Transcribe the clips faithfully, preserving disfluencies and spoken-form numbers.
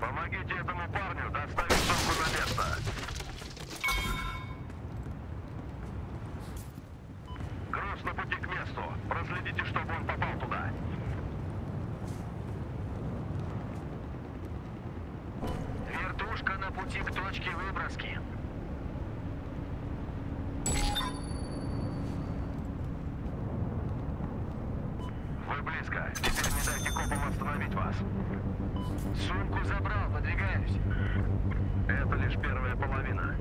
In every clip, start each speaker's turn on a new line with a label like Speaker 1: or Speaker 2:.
Speaker 1: Помогите этому парню доставить сумку на место. Груз на пути к месту. Проследите, чтобы он попал туда. Вертушка на пути к точке выброски. Вы близко. Теперь не дайте копам остановить вас. Сумку забрал, подвигаюсь. Это лишь первая половина.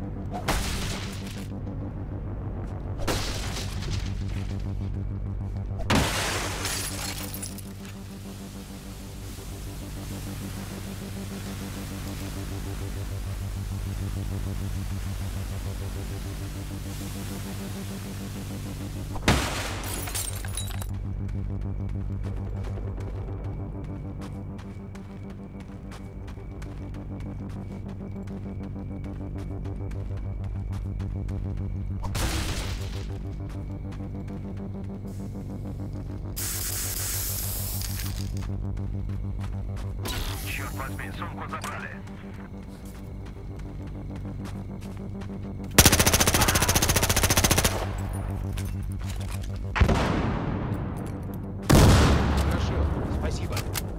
Speaker 1: Черт возьми, сумку забрали.
Speaker 2: Хорошо, спасибо.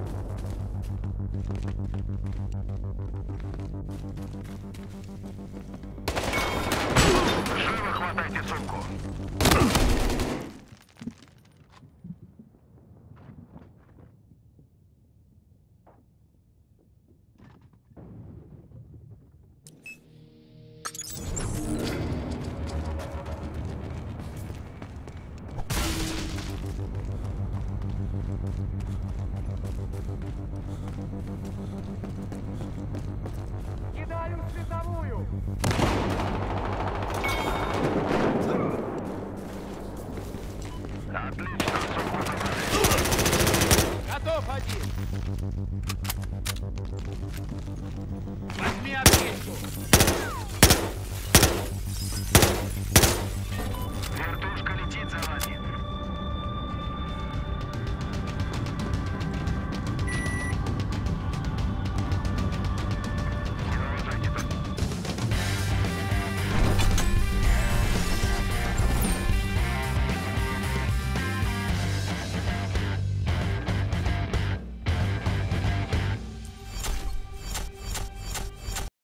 Speaker 1: Живо хватайте сумку.
Speaker 3: Кидаю световую!
Speaker 1: Отлично, сумку забрали.
Speaker 2: Готов один. Возьми ответку.
Speaker 1: Вертушка